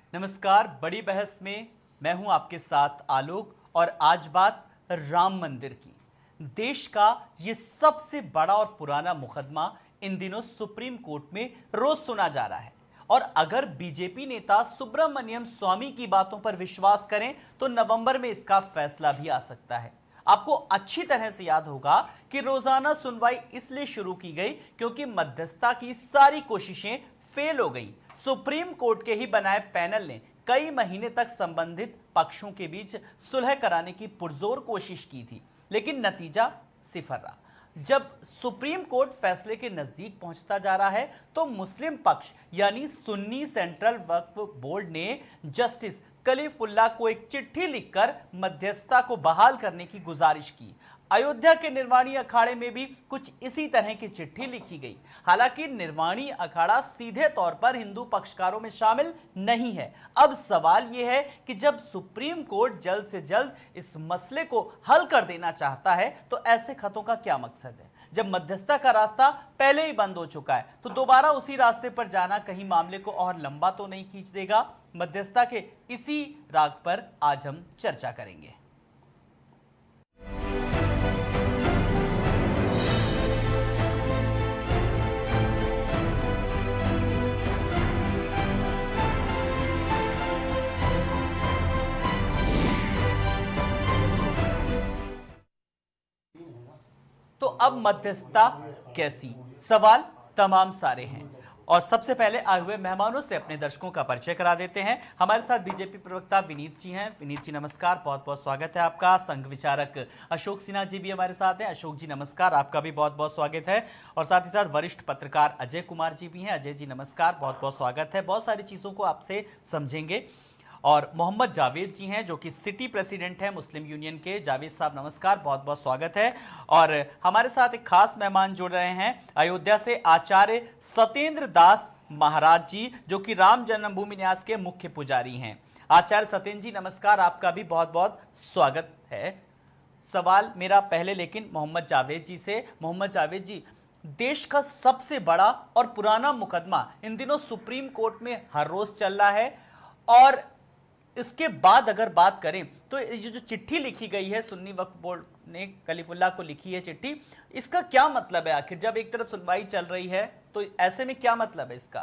नमस्कार। बड़ी बहस में मैं हूं आपके साथ आलोक और आज बात राम मंदिर की। देश का ये सबसे बड़ा और पुराना मुकदमा इन दिनों सुप्रीम कोर्ट में रोज सुना जा रहा है और अगर बीजेपी नेता सुब्रमण्यम स्वामी की बातों पर विश्वास करें तो नवंबर में इसका फैसला भी आ सकता है। आपको अच्छी तरह से याद होगा कि रोजाना सुनवाई इसलिए शुरू की गई क्योंकि मध्यस्थता की सारी कोशिशें फेल हो गई। सुप्रीम कोर्ट के ही बनाए पैनल ने कई महीने तक संबंधित पक्षों के बीच सुलह कराने की पुरजोर कोशिश की थी, लेकिन नतीजा सिफर रहा। जब सुप्रीम कोर्ट फैसले के नजदीक पहुंचता जा रहा है तो मुस्लिम पक्ष यानी सुन्नी सेंट्रल वक्फ बोर्ड ने जस्टिस कलीफुल्ला को एक चिट्ठी लिखकर मध्यस्थता को बहाल करने की गुजारिश की। अयोध्या के निर्वाणी अखाड़े में भी कुछ इसी तरह की चिट्ठी लिखी गई। हालांकि निर्वाणी अखाड़ा सीधे तौर पर हिंदू पक्षकारों में शामिल नहीं है। अब सवाल यह है कि जब सुप्रीम कोर्ट जल्द से जल्द इस मसले को हल कर देना चाहता है तो ऐसे खतों का क्या मकसद है? जब मध्यस्थता का रास्ता पहले ही बंद हो चुका है तो दोबारा उसी रास्ते पर जाना कहीं मामले को और लंबा तो नहीं खींच देगा? मध्यस्थता के इसी राग पर आज हम चर्चा करेंगे। तो अब मध्यस्थता कैसी? सवाल तमाम सारे हैं और सबसे पहले आए हुए मेहमानों से अपने दर्शकों का परिचय करा देते हैं। हमारे साथ बीजेपी प्रवक्ता विनीत जी हैं। विनीत जी नमस्कार, बहुत बहुत स्वागत है आपका। संघ विचारक अशोक सिन्हा जी भी हमारे साथ हैं। अशोक जी नमस्कार, आपका भी बहुत बहुत स्वागत है। और साथ ही साथ वरिष्ठ पत्रकार अजय कुमार जी भी हैं। अजय जी नमस्कार, बहुत बहुत स्वागत है। बहुत सारी चीज़ों को आपसे समझेंगे। और मोहम्मद जावेद जी हैं जो कि सिटी प्रेसिडेंट हैं मुस्लिम यूनियन के। जावेद साहब नमस्कार, बहुत बहुत स्वागत है। और हमारे साथ एक खास मेहमान जुड़ रहे हैं अयोध्या से आचार्य सत्येंद्र दास महाराज जी जो कि राम जन्मभूमि न्यास के मुख्य पुजारी हैं। आचार्य सत्येंद्र जी नमस्कार, आपका भी बहुत बहुत स्वागत है। सवाल मेरा पहले लेकिन मोहम्मद जावेद जी से। मोहम्मद जावेद जी, देश का सबसे बड़ा और पुराना मुकदमा इन दिनों सुप्रीम कोर्ट में हर रोज चल रहा है और इसके बाद अगर बात करें तो ये जो चिट्ठी लिखी गई है सुन्नी वक्फ बोर्ड ने कलीफुल्ला को लिखी है चिट्ठी, इसका क्या मतलब है? आखिर जब एक तरफ सुनवाई चल रही है तो ऐसे में क्या मतलब है इसका?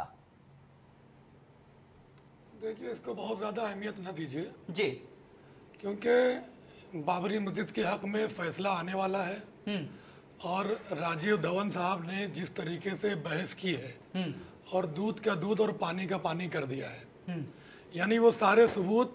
देखिए, इसको बहुत ज़्यादा अहमियत न दीजिए जी, क्योंकि बाबरी मस्जिद के हक में फैसला आने वाला है और राजीव धवन साहब ने जिस तरीके से बहस की है और दूध का दूध और पानी का पानी कर दिया है, यानी वो सारे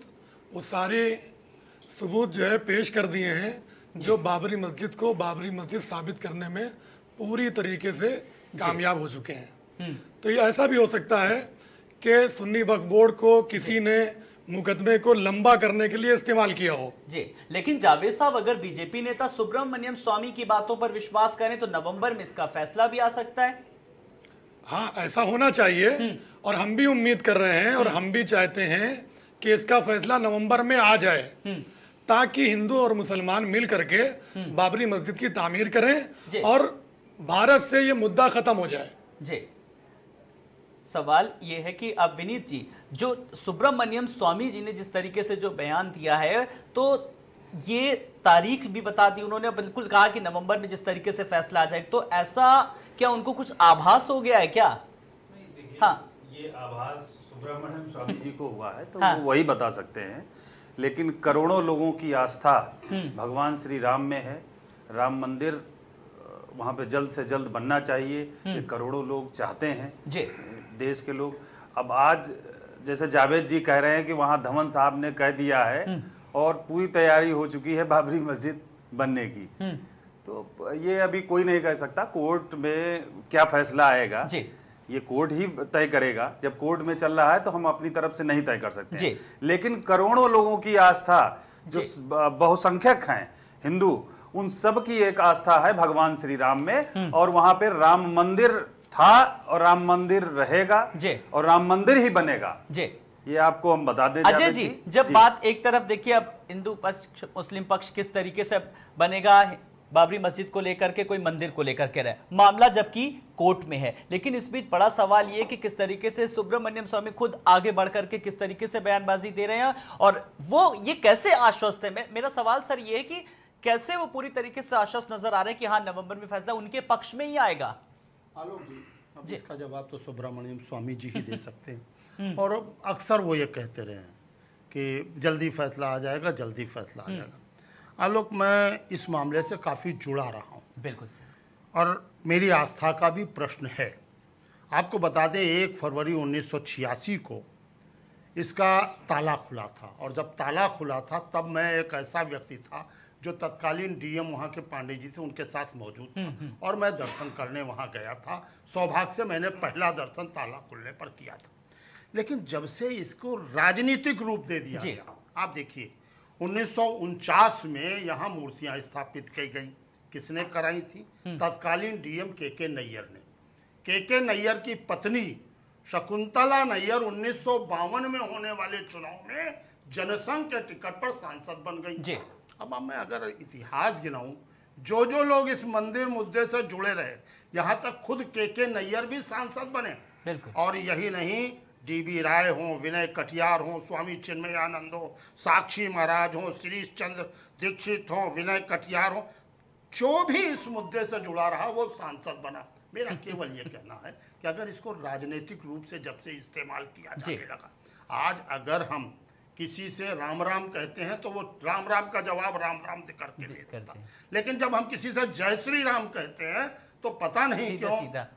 सबूत जो है पेश कर दिए हैं जो बाबरी मस्जिद को बाबरी मस्जिद साबित करने में पूरी तरीके से कामयाब हो चुके हैं। तो ये ऐसा भी हो सकता है कि सुन्नी वक्फ बोर्ड को किसी ने मुकदमे को लंबा करने के लिए इस्तेमाल किया हो। जी, लेकिन जावेद साहब अगर बीजेपी नेता सुब्रमण्यम स्वामी की बातों पर विश्वास करें तो नवंबर में इसका फैसला भी आ सकता है। हाँ, ऐसा होना चाहिए और हम भी उम्मीद कर रहे हैं और हम भी चाहते हैं कि इसका फैसला नवंबर में आ जाए ताकि हिंदू और मुसलमान मिल करके बाबरी मस्जिद की तामीर करें और भारत से ये मुद्दा खत्म हो जाए। जी, सवाल ये है कि अब विनीत जी, जो सुब्रमण्यम स्वामी जी ने जिस तरीके से जो बयान दिया है तो ये तारीख भी बता दी उन्होंने, बिल्कुल कहा कि नवंबर में जिस तरीके से फैसला आ जाए, तो ऐसा क्या उनको कुछ आभास हो गया है क्या? हाँ, ये आभास सुब्रमण्यम स्वामी जी को हुआ है तो वो वही बता सकते हैं, लेकिन करोड़ों लोगों की आस्था भगवान श्री राम में है। राम मंदिर वहाँ पे जल्द से जल्द बनना चाहिए, ये करोड़ों लोग चाहते हैं जी, देश के लोग। अब आज जैसे जावेद जी कह रहे हैं कि वहाँ धवन साहब ने कह दिया है और पूरी तैयारी हो चुकी है बाबरी मस्जिद बनने की, तो ये अभी कोई नहीं कह सकता कोर्ट में क्या फैसला आएगा जी, ये कोर्ट ही तय करेगा। जब कोर्ट में चल रहा है तो हम अपनी तरफ से नहीं तय कर सकते हैं। लेकिन करोड़ों लोगों की आस्था जो बहुसंख्यक हैं हिंदू, उन सब की एक आस्था है भगवान श्री राम में और वहां पे राम मंदिर था और राम मंदिर रहेगा और राम मंदिर ही बनेगा जी। ये आपको हम बता दें अजय जी, जब बात एक तरफ देखिए अब हिंदू पक्ष मुस्लिम पक्ष किस तरीके से बनेगा, बाबरी मस्जिद को लेकर के, कोई मंदिर को लेकर के रहे, मामला जबकि कोर्ट में है। लेकिन इस बीच बड़ा सवाल ये कि किस तरीके से सुब्रमण्यम स्वामी खुद आगे बढ़ करके किस तरीके से बयानबाजी दे रहे हैं और वो ये कैसे आश्वस्त है। मेरा सवाल सर ये है कि कैसे वो पूरी तरीके से आश्वस्त नजर आ रहे हैं कि हाँ नवंबर में फैसला उनके पक्ष में ही आएगा। आलोक जी, अब इसका जवाब तो सुब्रमण्यम स्वामी जी ही दे सकते हैं और अक्सर वो ये कहते रहे हैं कि जल्दी फैसला आ जाएगा, जल्दी फैसला आ जाएगा। आलोक, मैं इस मामले से काफ़ी जुड़ा रहा हूँ। बिल्कुल सर। और मेरी आस्था का भी प्रश्न है। आपको बता दें 1 फरवरी 1986 को इसका ताला खुला था और जब ताला खुला था तब मैं एक ऐसा व्यक्ति था जो तत्कालीन डीएम वहाँ के पांडे जी थे, उनके साथ मौजूद था और मैं दर्शन करने वहाँ गया था। सौभाग्य से मैंने पहला दर्शन ताला खुलने पर किया था। लेकिन जब से इसको राजनीतिक रूप दे दिया गया, आप देखिए 1949 में यहाँ मूर्तियाँ स्थापित की गई। किसने कराई थी? तत्कालीन डीएम के नैयर ने। के नैयर की पत्नी शकुंतला नैयर 1952 में होने वाले चुनाव में जनसंघ के टिकट पर सांसद बन गई। अब मैं अगर इतिहास गिनाऊं, जो लोग इस मंदिर मुद्दे से जुड़े रहे, यहाँ तक खुद के नैयर भी सांसद बने। और यही नहीं, डीबी राय हो, विनय कटियार हो, स्वामी चिन्मयानंद हो, साक्षी महाराज हो, श्रीश चंद्र दीक्षित हो, विनय कटियार हो, जो भी इस मुद्दे से जुड़ा रहा वो सांसद बना। मेरा केवल ये कहना है कि अगर इसको राजनीतिक रूप से जब से इस्तेमाल किया जाने लगा, आज अगर हम किसी से राम राम कहते हैं तो वो राम राम का जवाब राम राम से करके देता है, लेकिन जब हम किसी से जय श्री राम कहते हैं तो पता नहीं क्यों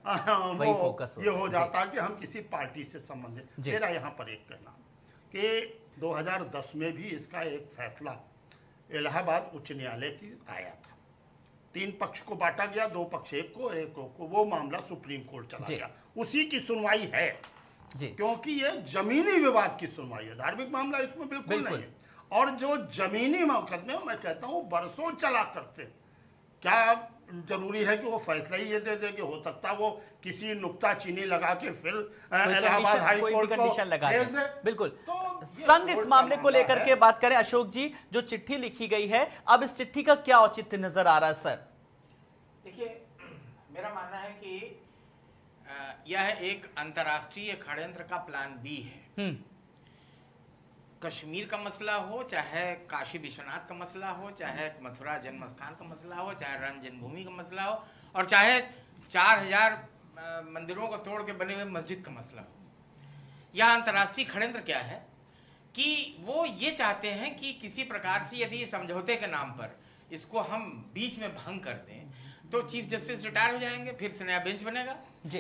ये हो जाता है कि हम किसी पार्टी से संबंधित। मेरा यहाँ पर एक कहना कि 2010 में भी इसका एक फैसला इलाहाबाद उच्च न्यायालय की आया था। 3 पक्ष को बांटा गया, 2 पक्ष एक को, वो मामला सुप्रीम कोर्ट चला गया। उसी की सुनवाई है क्योंकि ये जमीनी विवाद की सुनवाई है, धार्मिक मामला इसमें बिल्कुल नहीं है। और जो जमीनी मुकदमे मैं कहता हूँ बरसों चला करते, क्या जरूरी है कि वो फैसला ही ये दे दे कि हो सकता वो किसी नुक्ताचीनी लगा के फिर इलाहाबाद हाई कोर्ट को भेज दे। बिल्कुल। तो संघ इस मामले को लेकर के बात करें, अशोक जी, जो चिट्ठी लिखी गई है, अब इस चिट्ठी का क्या औचित्य नजर आ रहा है सर? देखिए, मेरा मानना है कि यह एक अंतर्राष्ट्रीय षड्यंत्र का प्लान बी है। कश्मीर का मसला हो, चाहे काशी विश्वनाथ का मसला हो, चाहे मथुरा जन्म स्थान का मसला हो, चाहे राम जन्मभूमि का मसला हो, और चाहे 4000 मंदिरों को तोड़ के बने हुए मस्जिद का मसला हो। यह अंतर्राष्ट्रीय षड्यंत्र क्या है कि वो ये चाहते हैं कि किसी प्रकार से यदि समझौते के नाम पर इसको हम बीच में भंग कर दें तो चीफ जस्टिस रिटायर हो जाएंगे, फिर से नया बेंच बनेगा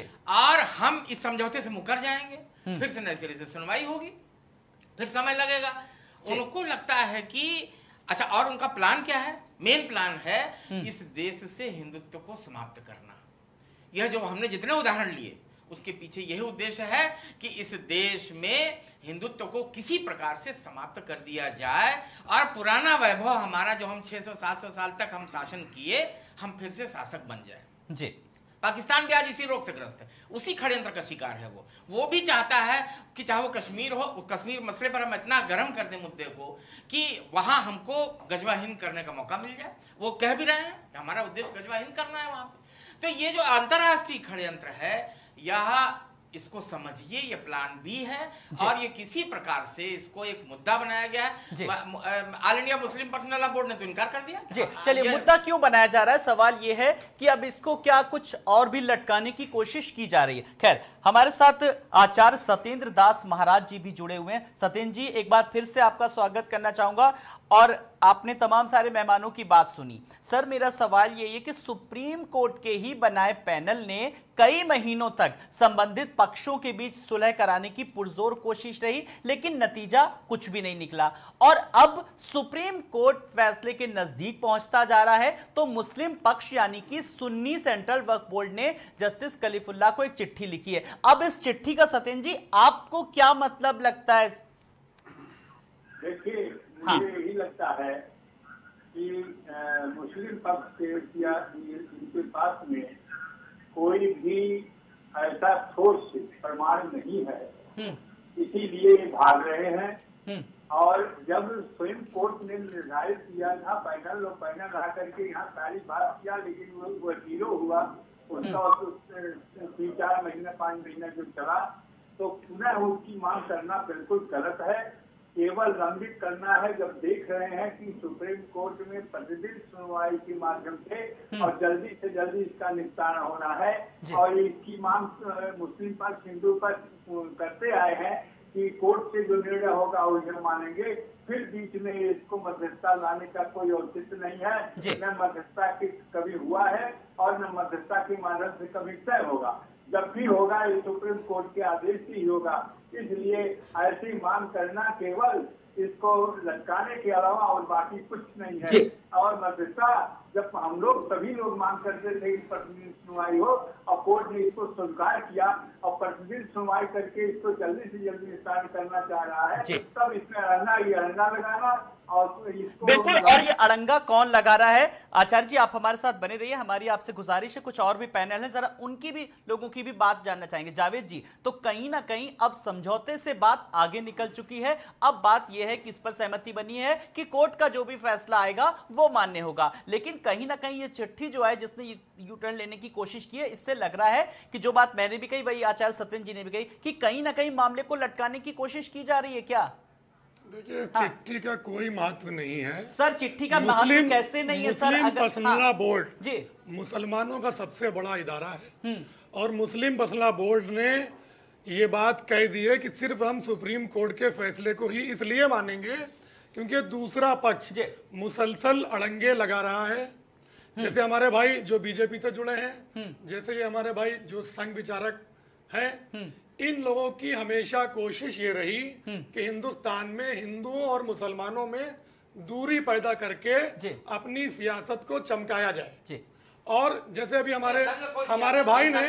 और हम इस समझौते से मुकर जाएंगे, फिर से नए सिरे से सुनवाई होगी, फिर समय लगेगा। उनको लगता है कि अच्छा, और उनका प्लान क्या है? मेन प्लान है इस देश से हिंदुत्व को समाप्त करना। यह जो हमने जितने उदाहरण लिए उसके पीछे यही उद्देश्य है कि इस देश में हिंदुत्व को किसी प्रकार से समाप्त कर दिया जाए और पुराना वैभव हमारा जो हम 600-700 साल तक हम शासन किए, हम फिर से शासक बन जाए। जी, पाकिस्तान भी आज इसी रोग से ग्रस्त है, उसी षड्यंत्र का शिकार है। वो भी चाहता है कि चाहे वो कश्मीर हो, उस कश्मीर मसले पर हम इतना गर्म कर दें मुद्दे को कि वहां हमको गजवा हिंद करने का मौका मिल जाए। वो कह भी रहे हैं कि हमारा उद्देश्य गजवा हिंद करना है वहां पे। तो ये जो अंतर्राष्ट्रीय षड्यंत्र है, यह इसको समझिए, ये प्लान बी है और ये किसी प्रकार से इसको एक मुद्दा बनाया गया है। All India Muslim personal law board ने तो इनकार कर दिया। जी, चलिए, मुद्दा क्यों बनाया जा रहा है? सवाल ये है कि अब इसको क्या कुछ और भी लटकाने की कोशिश की जा रही है। खैर, हमारे साथ आचार्य सत्येंद्र दास महाराज जी भी जुड़े हुए हैं। सत्येंद्र जी, एक बार फिर से आपका स्वागत करना चाहूंगा। और आपने तमाम सारे मेहमानों की बात सुनी। सर, मेरा सवाल ये है कि सुप्रीम कोर्ट के ही बनाए पैनल ने कई महीनों तक संबंधित पक्षों के बीच सुलह कराने की पुरजोर कोशिश रही, लेकिन नतीजा कुछ भी नहीं निकला। और अब सुप्रीम कोर्ट फैसले के नजदीक पहुंचता जा रहा है तो मुस्लिम पक्ष यानी कि सुन्नी सेंट्रल वक्फ बोर्ड ने जस्टिस कलीफुल्लाह को एक चिट्ठी लिखी है। अब इस चिट्ठी का सत्येंद्र जी आपको क्या मतलब लगता है? देखिए, मुझे यही लगता है कि मुस्लिम पक्ष के या इनके पास में कोई भी ऐसा ठोस प्रमाण नहीं है, इसीलिए भाग रहे हैं और जब सुप्रीम कोर्ट ने निर्धारित किया था पैनल रहा करके यहाँ सारी बात किया, लेकिन वो जीरो हुआ उसका 3-4 महीना 5 महीना जो चला, तो पुनः उसकी मांग करना बिल्कुल गलत है। केवल लंबित करना है जब देख रहे हैं कि सुप्रीम कोर्ट में प्रतिदिन सुनवाई के माध्यम से और जल्दी से जल्दी इसका निपटारा होना है। और इसकी मांग मुस्लिम पक्ष हिंदू पक्ष करते आए हैं कि कोर्ट से जो निर्णय होगा उसे मानेंगे, फिर बीच में इसको मध्यस्थता लाने का कोई औचित्य नहीं है। न मध्यस्थता की कभी हुआ है और न मध्यस्थता के माध्यम से कभी तय होगा। जब भी होगा ये सुप्रीम कोर्ट के आदेश से ही होगा। इसलिए ऐसी मांग करना केवल इसको लटकाने के अलावा और बाकी कुछ नहीं है। और मध्यस्थता जब हम लोग सभी लोग मांग करते थे कि प्रतिदिन सुनवाई हो और कोर्ट ने इसको स्वीकार किया और प्रतिदिन सुनवाई करके इसको जल्दी से जल्दी निस्तारण करना चाह रहा है, तब इसमें अड़ंगा लगाना और इसको बिल्कुल। और ये अड़ंगा कौन लगा रहा है? आचार्य जी आप हमारे साथ बने रहिए, हमारी आपसे गुजारिश है, कुछ और भी पैनल है, जरा उनकी भी लोगों की भी बात जानना चाहेंगे। जावेद जी, तो कहीं ना कहीं अब समझौते से बात आगे निकल चुकी है, अब बात यह है कि इस पर सहमति बनी है कि कोर्ट का जो भी फैसला आएगा वो मान्य होगा। लेकिन कहीं ना कहीं ये चिट्ठी जो है जिसने यू टर्न लेने की कोशिश की है, इससे लग रहा है कि जो बात मैंने भी कही वही आचार्य सत्येंद्र जी ने भी कही कि कहीं ना कहीं मामले को लटकाने की कोशिश की जा रही है क्या? देखिए चिट्ठी का कोई महत्व नहीं है सर। चिट्ठी का महत्व कैसे नहीं है सर? मुस्लिम पसंदीदा बोर्ड जी मुसलमानों का सबसे बड़ा इदारा है और मुस्लिम पसंदीदा बोर्ड ने ये बात कह दी है कि सिर्फ हम सुप्रीम कोर्ट के फैसले को ही इसलिए मानेंगे क्योंकि दूसरा पक्ष मुसलसल अड़ंगे लगा रहा है। जैसे हमारे भाई जो बीजेपी से जुड़े हैं, जैसे ये हमारे भाई जो संघ विचारक हैं, इन लोगों की हमेशा कोशिश ये रही कि हिंदुस्तान में हिंदुओं और मुसलमानों में दूरी पैदा करके अपनी सियासत को चमकाया जाए। और जैसे अभी हमारे भाई ने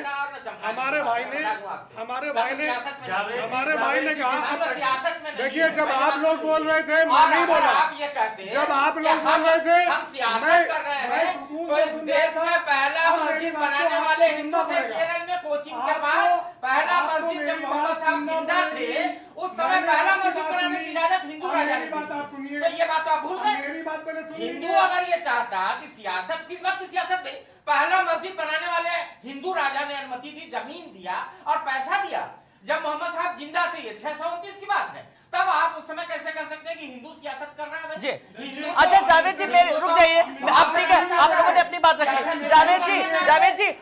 कहा, देखिए जब आप लोग बोल रहे थे मैं नहीं बोला, जब आप लोग बोल रहे थे तो इस देश में पहला मस्जिद बनाने वाले हिंदू थे केरल में कोचिंग के बाद। पहला मस्जिद जब मोहम्मद साहब जिंदा थे उस समय पहला मस्जिद बनाने की इजाजत हिंदू राजा ने दी। तो ये बात आप भूल गए। हिंदू अगर ये चाहता कि सियासत किस बात की सियासत दे, पहला मस्जिद बनाने वाले हिंदू राजा ने अनुमति दी, जमीन दिया और पैसा दिया। जब मोहम्मद साहब जिंदा थे, ये 629 की बात है, तब आप उस समय कैसे कर सकते हैं कि हिंदू सियासत कर रहा है? जी अच्छा जावेद जी मेरे रुक जाइए, आप लोगों ने अपनी बात रखी। जावेद जी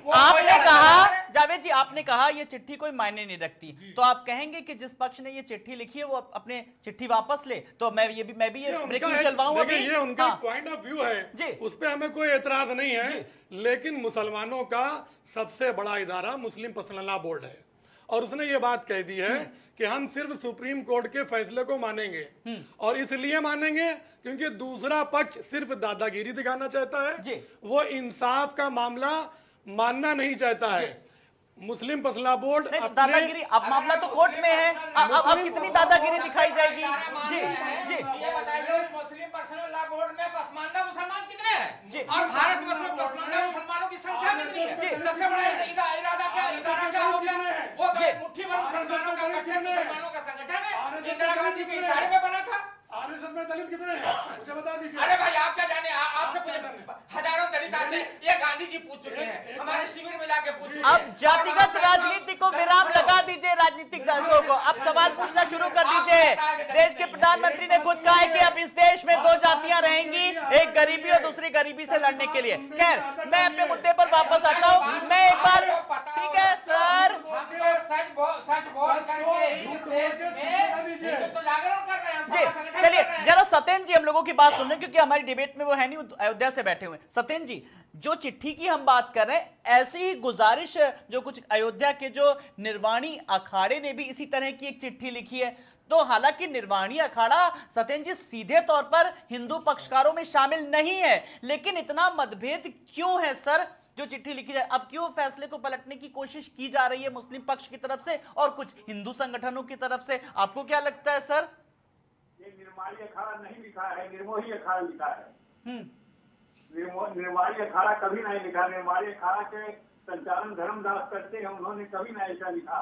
आपने कहा ये चिट्ठी कोई मायने नहीं रखती, तो आप कहेंगे कि जिस पक्ष ने ये चिट्ठी लिखी है वो अपने चिट्ठी वापस ले, तो मैं भी ये ब्रेकिंग चलवाऊं अभी। ये उनका पॉइंट ऑफ व्यू है जी, उस पर हमें कोई एतराज नहीं है। लेकिन मुसलमानों का सबसे बड़ा इदारा मुस्लिम पसंदीदा बोर्ड है और उसने ये बात कह दी है कि हम सिर्फ सुप्रीम कोर्ट के फैसले को मानेंगे और इसलिए मानेंगे क्योंकि दूसरा पक्ष सिर्फ दादागिरी दिखाना चाहता है, वो इंसाफ का मामला मानना नहीं चाहता है। मुस्लिम पसंदीदा बोर्ड दादागिरी, अब मामला तो कोर्ट में है, अब कितनी दादागिरी दिखाई जाएगी? जी ये बताइए मुस्लिम पसंदीदा बोर्ड में पसमानदा मुसलमान कितने हैं और भारतवर्ष में पसमानदा मुसलमानों की संख्या कितनी है? सबसे बड़ा इरादा क्या हो गया? वो मुट्ठी भर मुसलमानों का गठन, मुसलमानों का संगठन है, इंदिरा गांधी के इशारे पे बना था। आरएसएस में दलित कितने हैं मुझे बता दीजिए। अरे भाई आप क्या जाने, आपसे हजारों दलित आते हैं, ये गांधी जी पूछ चुके हैं, हमारे शिविर में जाके पूछ चुके हैं। अब जातिगत राजनीति को विराम लगा दीजिए, राजनीतिक दलों को अब सवाल पूछना शुरू कर दीजिए। देश के प्रधानमंत्री ने खुद कहा है कि अब इस देश में 2 जातियां रहेंगी, एक गरीबी और दूसरी गरीबी से लड़ने के लिए। खैर मैं अपने मुद्दे पर वापस आता हूँ। मैं एक बार, ठीक है सर, सच बोल करके इस देश में तो जागरण कर रहे हैं जी। चलिए जरा सत्येंद्र जी हम लोगों की बात सुन रहे हैं क्योंकि हमारी डिबेट में वो है नहीं, अयोध्या से बैठे हुए। सत्येंद्र जी, जो चिट्ठी की हम बात कर रहे हैं, ऐसी ही गुजारिश जो कुछ अयोध्या के जो निर्वाणी अखाड़े ने भी इसी तरह की एक चिट्ठी लिखी है। तो हालांकि निर्वाणी अखाड़ा सत्येंद्र जी सीधे तौर पर हिंदू पक्षकारों में शामिल नहीं है, लेकिन इतना मतभेद क्यों है सर जो चिट्ठी लिखी जाए? अब क्यों फैसले को पलटने की कोशिश की जा रही है मुस्लिम पक्ष की तरफ से और कुछ हिंदू संगठनों की तरफ से? आपको क्या लगता है सर? ये निर्माणी अखाड़ा नहीं लिखा है, निर्मोही अखाड़ा लिखा है। निर्माणी अखाड़ा कभी नहीं लिखा। निर्माणी अखाड़ा के संचालन धर्मदास करते हैं, उन्होंने कभी नहीं ऐसा लिखा।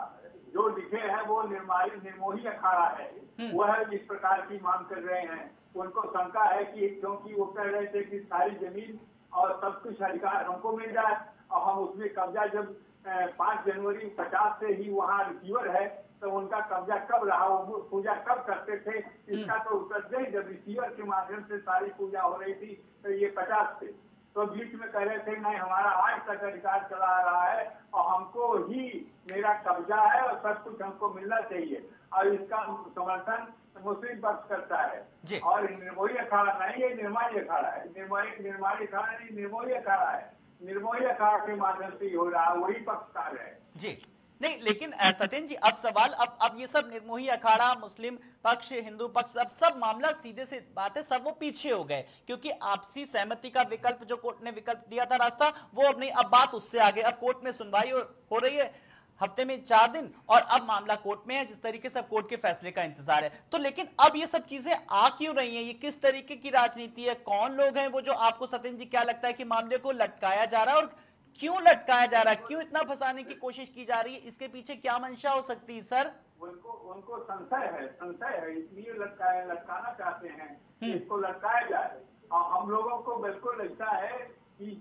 जो लिखे हैं वो निर्मोही अखाड़ा है, वह इस प्रकार की मांग कर रहे हैं। उनको शंका है कि क्योंकि वो कह रहे थे कि सारी जमीन और सब कुछ अधिकार हमको मिल जाए और हम उसमें कब्जा, जब 5 जनवरी 50 से ही वहाँ रिसीवर है तो उनका कब्जा कब रहा, वो पूजा कब करते थे, इसका तो उत्तर दें। जब रिसीवर के माध्यम से सारी पूजा हो रही थी तो ये 50 से, तो बीच में कह रहे थे नहीं हमारा आज तक अधिकार चला आ रहा है और हमको ही मेरा कब्जा है और सब कुछ हमको मिलना चाहिए, और इसका समर्थन मुस्लिम पक्ष करता है। और निर्मोही अखाड़ा नहीं, ये निर्माणी अखाड़ा है, निर्माणी अखाड़ा नहीं, निर्मोही अखाड़ा है। निर्मोही अखाड़ा के माध्यम से हो रहा है, वही पक्षकार है जी। नहीं, लेकिन सत्येंद्र जी, अब सवाल, अब ये सब निर्मोही अखाड़ा, मुस्लिम पक्ष, हिंदू पक्ष, अब सब मामला सीधे से बात है, सब वो पीछे हो गए क्योंकि आपसी सहमति का विकल्प जो कोर्ट ने विकल्प दिया था रास्ता, वो अब नहीं, अब बात उससे आगे, अब कोर्ट में सुनवाई हो रही है हफ्ते में 4 दिन, और अब मामला कोर्ट में है। जिस तरीके से अब कोर्ट के फैसले का इंतजार है, तो लेकिन अब ये सब चीजें आ क्यों रही हैं? ये किस तरीके की राजनीति है? कौन लोग हैं वो जो आपको, सत्येंद्र जी, क्या लगता है कि मामले को लटकाया जा रहा है, और क्यों लटकाया जा रहा है, क्यों इतना फंसाने की कोशिश की जा रही है? इसके पीछे क्या मंशा हो सकती है सर? उनको संशय है, इसलिए लटकाना चाहते हैं कि इसको लटकाया जाए। और हम लोगों को बिल्कुल ऐसा है कि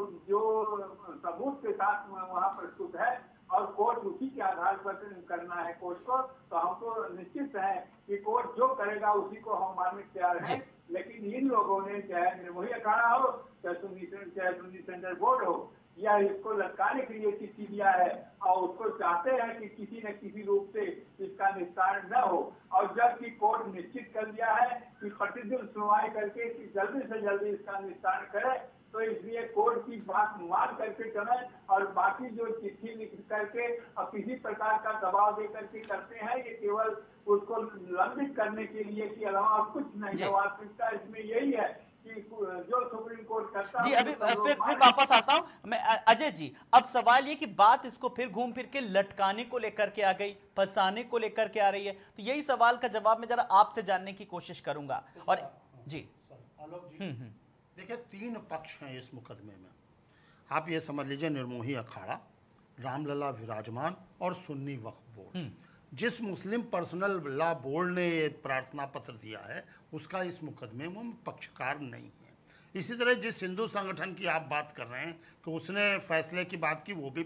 जो सबूत के साथ वहाँ प्रस्तुत है और कोर्ट उसी के आधार पर करना है कोर्ट को, तो हमको निश्चित है कि कोर्ट जो करेगा उसी को हम मानने तैयार हैं। लेकिन इन लोगों ने, चाहे निर्मोही अखाड़ा हो, चाहे सुन्नी सेंटर बोर्ड हो, या इसको लटकाने के लिए चिट्ठी दिया है और उसको चाहते हैं कि किसी न किसी रूप से इसका निस्तारण न हो। और जबकि कोर्ट निश्चित कर दिया है कि प्रतिदिन सुनवाई करके कि जल्दी से जल्दी इसका निस्तारण करे, तो इसलिए कोर्ट की बात मान करके चले, और बाकी जो चिट्ठी लिख करके और किसी प्रकार का दबाव दे करके करते हैं, ये केवल उसको लंबित करने के लिए कि अलावा कुछ नहीं है। वास्तविकता इसमें यही है कि जो सुप्रीम कोर्ट करता है। जी, अभी फिर वापस आता हूं मैं, अजय जी। अब सवाल ये कि बात इसको फिर घूम फिर के लटकाने को लेकर के आ गई, फंसाने को लेकर के आ रही है, तो यही सवाल का जवाब मैं जरा आपसे जानने की कोशिश करूंगा। और जी आलोक जी, देखिए 3 पक्ष हैं इस मुकदमे में। आप ये समझ लीजिए, निर्मोही अखाड़ा, रामलला विराजमान और सुन्नी वक्फ बोर्ड। जिस मुस्लिम पर्सनल लॉ बोर्ड ने ये प्रार्थना पत्र दिया है उसका इस मुकदमे में पक्षकार नहीं है। इसी तरह जिस हिंदू संगठन की आप बात कर रहे हैं कि उसने फैसले की बात की, वो भी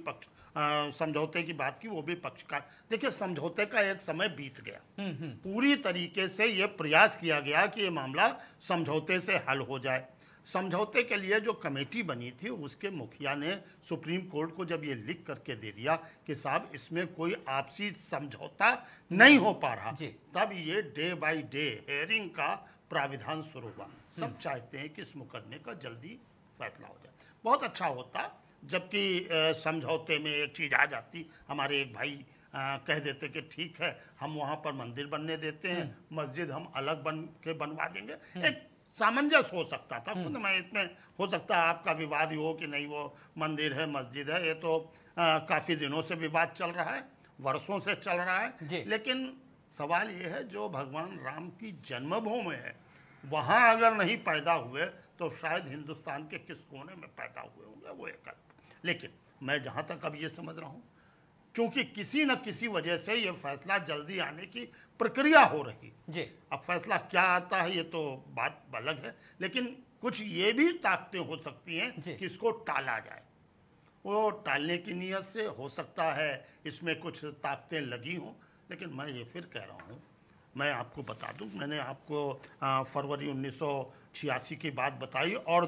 समझौते की बात की, वो भी पक्षकार। देखिए, समझौते का एक समय बीत गया, पूरी तरीके से ये प्रयास किया गया कि ये मामला समझौते से हल हो जाए। समझौते के लिए जो कमेटी बनी थी उसके मुखिया ने सुप्रीम कोर्ट को जब ये लिख करके दे दिया कि साहब इसमें कोई आपसी समझौता नहीं हो पा रहा, तब ये डे बाय डे हेयरिंग का प्राविधान शुरू हुआ। सब चाहते हैं कि इस मुकदमे का जल्दी फैसला हो जाए। बहुत अच्छा होता जबकि समझौते में एक चीज़ आ जाती, हमारे एक भाई कह देते कि ठीक है हम वहाँ पर मंदिर बनने देते हैं, मस्जिद हम अलग बनवा देंगे, एक सामंजस्य हो सकता था। खुद मैं इसमें हो सकता है आपका विवाद हो कि नहीं वो मंदिर है मस्जिद है, ये तो काफ़ी दिनों से विवाद चल रहा है, वर्षों से चल रहा है। लेकिन सवाल ये है जो भगवान राम की जन्मभूमि है वहाँ अगर नहीं पैदा हुए तो शायद हिंदुस्तान के किस कोने में पैदा हुए होंगे वो एक। लेकिन मैं जहाँ तक अब ये समझ रहा हूँ, क्योंकि किसी न किसी वजह से ये फैसला जल्दी आने की प्रक्रिया हो रही जी। अब फैसला क्या आता है ये तो बात अलग है, लेकिन कुछ ये भी ताकतें हो सकती हैं कि इसको टाला जाए। वो टालने की नीयत से हो सकता है इसमें कुछ ताकतें लगी हों, लेकिन मैं ये फिर कह रहा हूँ, मैं आपको बता दूँ, मैंने आपको फरवरी 1986 की बात बताई और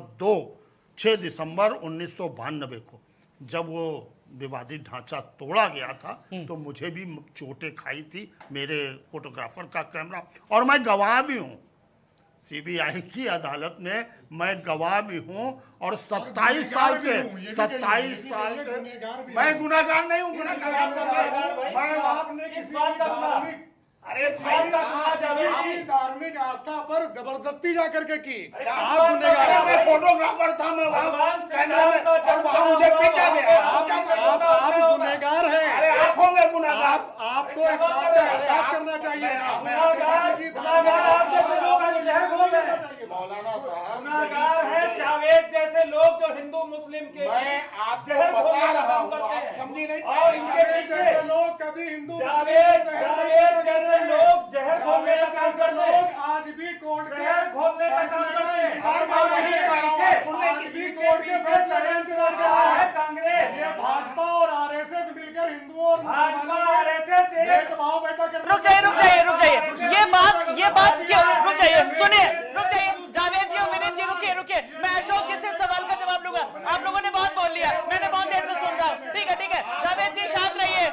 6 दिसंबर 1992 को जब वो विवादित ढांचा तोड़ा गया था तो मुझे भी चोटें खाई थी, मेरे फोटोग्राफर का कैमरा, और मैं गवाह भी हूँ सीबीआई की अदालत में, मैं गवाह भी हूँ। और 27 साल से मैं गुनाहगार नहीं हूँ, अरे धार्मिक आस्था पर जबरदस्ती जाकर के की, आप गुनहगार, मैं फोटोग्राफर था, मैं मुझे पीटा गया, आप गुनहगार हैं। अरे आप होंगे गुनहगार, आपको एक बात करना चाहिए। आप जैसे लोग बोल रहे हैं। मौलाना साहब, गुनाहगार है जावेद जैसे लोग जो हिंदू मुस्लिम के मैं आपको जहर बता घोलने का रहा काम हूँ, करते आप हैं। समझी नहीं। और इनके पीछे लोग कभी हिंदू जावेद जैसे लोग जहर घोलने का काम करते हैं। आज भी कोर्ट जहर घोलने का काम करते हैं। और और वही इनके कह रहा हूं, पीछे सुनने की इनके कोर्ट के पीछे फैसले षड्यंत्र रच रहा है कांग्रेस। ये भाजपा और आरएसएस मिलकर हिंदुओं और भाजपा आरएसएस से भेदभाव पैदा कर रुक जाइए ये बात क्यों, रुक जाइए, सुनिए, रुक जाइए जावेद जी और विनीत जी, रुकिए, मैं अशोक जी से सवाल का जवाब लूंगा। आप लोगों ने बहुत बोल लिया, मैंने बहुत देर से सुन रहा हूँ। ठीक है, जावेद जी शांत रहिए।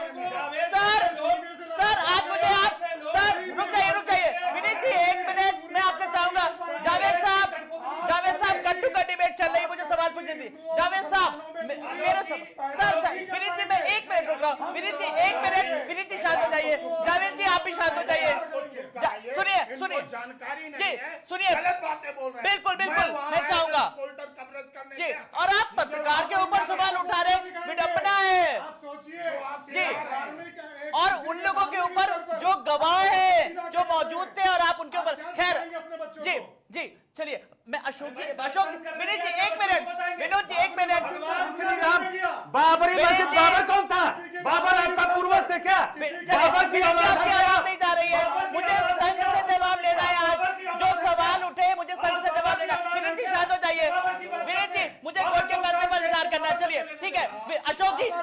सर आज मुझे आप सर रुक जाइए विनीत जी 1 मिनट मैं आपसे चाहूंगा। जावेद साहब कट्टू का डिबेट चल रही है, मुझे सवाल पूछने दी। जावेद साहब मेरे सर विनीत जी मैं 1 मिनट रुक रहा हूँ। विनीत जी 1 मिनट, विनीत जी शांत हो जाइए। जावेद जी आप भी शांत हो जाइए। सुनिए जानकारी जी, नहीं है, सुनिए, गलत बातें बोल रहे हैं। बिल्कुल मैं चाहूंगा जी। और आप पत्रकार के ऊपर सवाल उठा रहे, विडंबना है जी। और उन लोगों के ऊपर जो गवाह है जो मौजूद थे और आप उनके ऊपर खैर जी चलिए मैं अशोक जी विनीत जी 1 मिनट, विनोद जी 1 मिनट। श्री राम बाबरी मस्जिद, बाबर कौन था? बाबर आपका पूर्वज थे क्या? बाबर की आपकी आवाज नहीं जा रही है, मुझे संघ से जवाब लेना है। आज जो सवाल उठे मुझे संघ से जवाब लेना। विनीत जी शांत हो जाइए। विनीत जी मुझे कोर्ट के फैसले पर इंतजार करना है। चलिए ठीक है अशोक जी।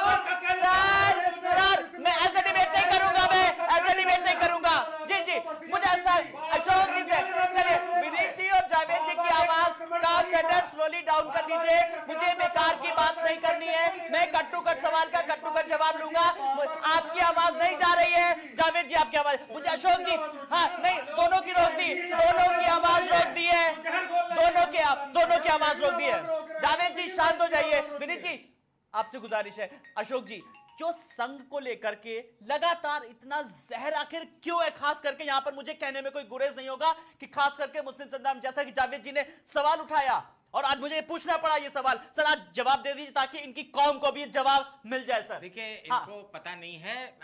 सर मैं ऐसे डिबेट नहीं करूंगा, जी मुझे ऐसा अशोक जी से। चलिए विनीत जी और जावेद जी की आवाज का कैडर स्लोली डाउन कर दीजिए। मुझे बेकार की बात नहीं करनी है, मैं कट्टू कट सवाल का कट्टू कट जवाब लूंगा। आपकी आवाज नहीं जा रही है जावेद जी, आपकी आवाज मुझे अशोक जी हाँ नहीं दोनों की रोक दी, दोनों की आवाज रोक दी है, दोनों की आवाज रोक दी है। जावेद जी शांत हो जाइए। विनीत जी आपसे गुजारिश है। अशोक जी जो संघ को लेकर के लगातार इतना जहर आखिर क्यों है, खास करके यहां पर मुझे कहने में कोई गुरेज नहीं होगा कि खास करके मुस्लिम संग्राम जैसा कि जावेद जी ने सवाल उठाया और आज मुझे पूछना पड़ा ये सवाल। सर आज जवाब दे दीजिए ताकि इनकी कौम को भी जवाब मिल जाए। सर देखिए इनको पता नहीं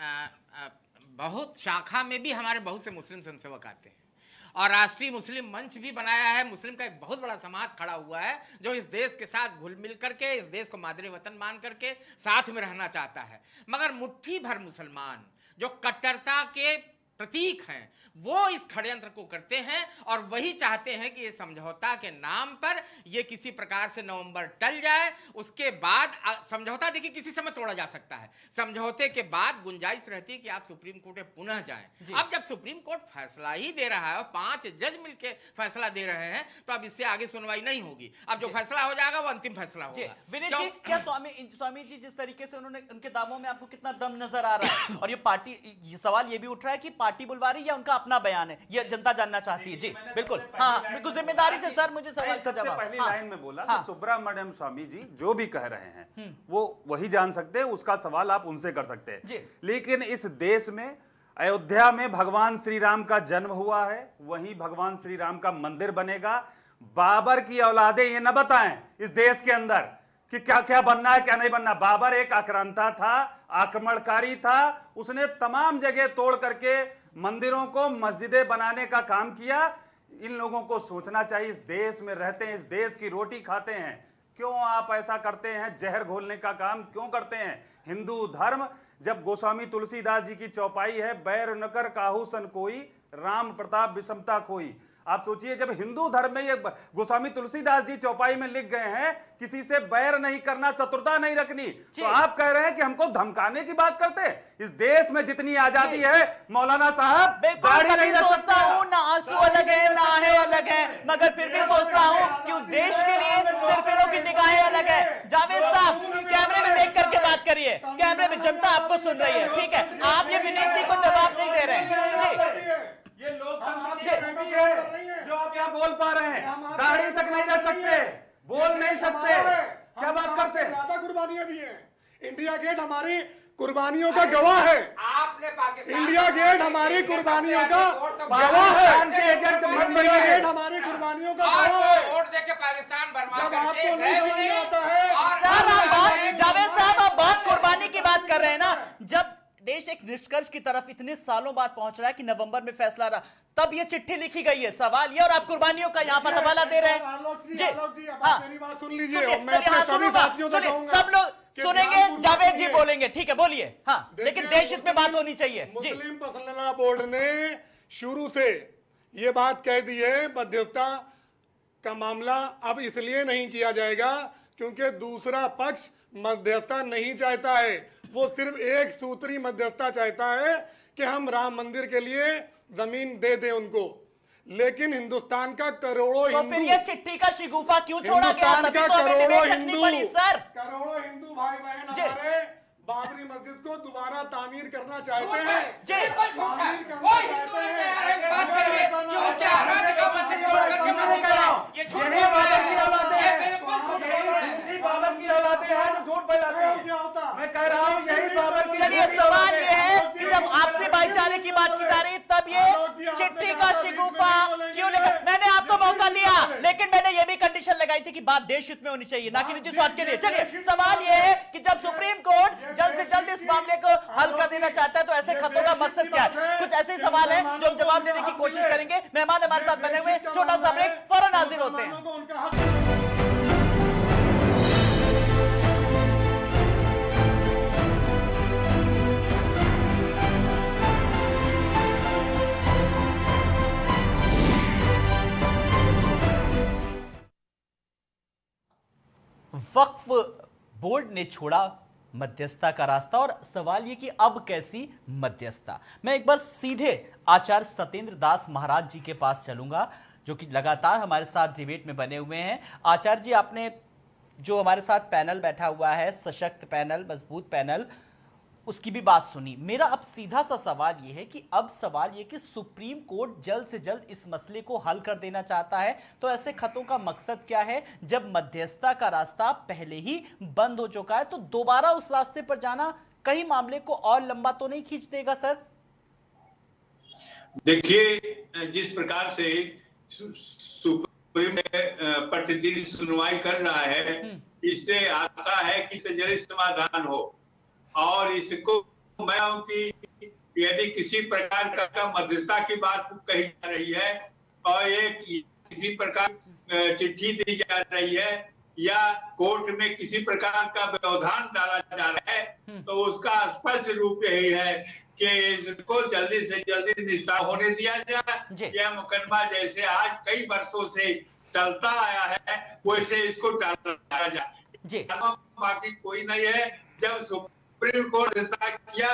है, बहुत शाखा में भी हमारे बहुत से मुस्लिम स्वयंसेवक आते हैं और राष्ट्रीय मुस्लिम मंच भी बनाया है। मुस्लिम का एक बहुत बड़ा समाज खड़ा हुआ है जो इस देश के साथ घुल मिल करके इस देश को मादरे वतन मान करके साथ में रहना चाहता है। मगर मुट्ठी भर मुसलमान जो कट्टरता के प्रतीक हैं वो इस षड्यंत्र को करते हैं और वही चाहते हैं कि ये समझौता के नाम पर ये किसी प्रकार से नवंबर टल जाए। उसके बाद समझौता देखिए किसी समय तोड़ा जा सकता है, समझौते के बाद गुंजाइश रहती है कि आप सुप्रीम कोर्ट में पुनः जाएं। अब जब सुप्रीम कोर्ट फैसला ही दे रहा है और 5 जज मिलकर फैसला दे रहे हैं तो अब इससे आगे सुनवाई नहीं होगी। अब जो फैसला हो जाएगा वो अंतिम फैसला होगा। विनीत जी क्या स्वामी जी जिस तरीके से उन्होंने उनके दावों में आपको कितना दम नजर आ रहा है और ये पार्टी, ये सवाल ये भी उठ रहा है कि पार्टी बुलवा रही है या उनका अपना बयान है, ये जनता जानना चाहती है। जी बिल्कुल हाँ बिल्कुल जिम्मेदारी से सर मुझे सवाल का जवाब। पहली लाइन में बोला कि सुब्रमण्यम स्वामी जी जो भी कह रहे हैं वो वही जान सकते हैं, उसका सवाल आप उनसे कर सकते हैं। लेकिन इस देश में अयोध्या में भगवान श्री राम का जन्म हुआ है, वहीं भगवान श्री राम का मंदिर बनेगा। बाबर की औलादे ये न बताएं इस देश के अंदर कि क्या क्या बनना है क्या नहीं बनना। बाबर एक आक्रांता था, आक्रमणकारी था, उसने तमाम जगह तोड़ करके मंदिरों को मस्जिदें बनाने का काम किया। इन लोगों को सोचना चाहिए, इस देश में रहते हैं, इस देश की रोटी खाते हैं, क्यों आप ऐसा करते हैं, जहर घोलने का काम क्यों करते हैं। हिंदू धर्म जब गोस्वामी तुलसीदास जी की चौपाई है, बैर न कर काहू सन कोई, राम प्रताप विषमता कोई। आप सोचिए जब हिंदू धर्म में ये गोस्वामी तुलसीदास जी चौपाई में लिख गए हैं किसी से बैर नहीं करना, शत्रुता नहीं रखनी, तो आप कह रहे हैं कि हमको धमकाने की बात करते हैं। इस देश में जितनी आजादी है मौलाना साहब, दाढ़ी नहीं सोचता हूँ ना आंसू अलग है ना आहे अलग है, मगर फिर भी सोचता हूँ कि उद्देश्य के लिए सिरफिरों की निगाहें अलग है। जावेद साहब कैमरे में देख करके बात करिए, कैमरे में जनता आपको सुन रही है, ठीक है। आप ये विनीत जी को जवाब नहीं दे रहे हैं। ये लोकतंत्र की है जो आप यहाँ बोल पा रहे हैं, दाढ़ी तक नहीं रख सकते, बोल नहीं सकते, क्या बात करते हैं। ज्यादा कुर्बानियां दी हैं। इंडिया गेट हमारी कुर्बानियों का गवाह है। आपने पाकिस्तान इंडिया गेट हमारी कुर्बानियों का गवाह है। इंडिया गेट हमारी कुर्बानियों का गवाह है। वोट देके पाकिस्तान बर्बाद सब करके आपको नहीं समझ में आता है। सर आप बात, जावेद साहब आप बहुत कुर्बानी की बात कर रहे हैं ना। जब देश एक निष्कर्ष की तरफ इतने सालों बाद पहुंच रहा है कि नवंबर में फैसला रहा, तब ये चिट्ठी लिखी गई है। सवाल ये, और आप कुर्बानियों का यहाँ पर हवाला दे रहे हैं जी। हाँ, मेरी बात सुन लीजिए। चलिए, हाँ सुनूंगा, सुनिए, सब लोग सुनेंगे, जावेद जी बोलेंगे, ठीक है बोलिए। हाँ, लेकिन देश हित में बात होनी चाहिए जी। मुस्लिम मसलना बोर्ड ने शुरू से ये बात कह दी है, मध्यस्थता का मामला अब इसलिए नहीं किया जाएगा क्योंकि दूसरा पक्ष मध्यस्थता नहीं चाहता है। वो सिर्फ एक सूत्री मध्यस्थता चाहता है कि हम राम मंदिर के लिए जमीन दे दें उनको, लेकिन हिंदुस्तान का करोड़ों तो हिंदू, फिर ये चिट्ठी का शिगुफा क्यों छोड़ा गया? तभी तो हमें डिबेट रखनी पड़ी सर। करोड़ों हिंदू भाई बहन हमारे बाबरी मस्जिद को दोबारा तामीर करना चाहते हैं जी। तामीर करना चाहते हैं। इस बात के लिए कि उसके आराध्य का मंदिर तोड़ करके मस्जिद बनाओ, ये झूठ बोल रहे हैं। यही बाबर की औलादे हैं जो झूठ फैलाते हैं। मैं कह रहा हूँ यही बाबर की। चलिए, सवाल ये है कि जब आपसी भाईचारे की बात की जा रही तब ये चिट्ठी का शिगुफा क्यों लेकर? मैंने आपको मौका दिया, लेकिन मैंने ये भी कंडीशन लगाई थी कि बात देश हित में होनी चाहिए, ना कि निजी स्वार्थ के लिए। चलिए, सवाल ये है कि जब सुप्रीम कोर्ट जल्द से जल्द इस मामले को हल कर देना चाहता है तो ऐसे खतों का मकसद क्या है? कुछ ऐसे सवाल हैं जो हम जवाब देने की कोशिश करेंगे। मेहमान हमारे साथ बने हुए, छोटा सा ब्रेक, फौरन हाजिर होते हैं। वक्फ बोर्ड ने छोड़ा मध्यस्थता का रास्ता, और सवाल ये कि अब कैसी मध्यस्थता। मैं एक बार सीधे आचार्य सत्येंद्र दास महाराज जी के पास चलूंगा, जो कि लगातार हमारे साथ डिबेट में बने हुए हैं। आचार्य जी, आपने जो हमारे साथ पैनल बैठा हुआ है, सशक्त पैनल, मजबूत पैनल, उसकी भी बात सुनी। मेरा अब सीधा सा सवाल यह है कि अब सवाल यह कि सुप्रीम कोर्ट जल्द से जल्द इस मसले को हल कर देना चाहता है, तो ऐसे खतों का मकसद क्या है? जब मध्यस्थता का रास्ता पहले ही बंद हो चुका है, तो दोबारा उस रास्ते पर जाना कहीं मामले को और लंबा तो नहीं खींच देगा सर? देखिए, जिस प्रकार से सुप्रीम प्रतिदिन सुनवाई कर रहा है, इससे आशा है कि इससे जल्द समाधान हो। और इसको मैं हूं कि यदि किसी प्रकार का मध्यस्थता की बात कही जा रही है और ये किसी प्रकार चिट्ठी दी जा रही है या कोर्ट में किसी प्रकार का व्यवधान डाला जा रहा है, तो उसका स्पष्ट रूप यही है कि इसको जल्दी से जल्दी निस्तार होने दिया जाए। यह मुकदमा जैसे आज कई वर्षों से चलता आया है, वैसे इसको टाला जाए। बाकी कोई नहीं है। जब सुप्रीम कोर्ट फैसला किया,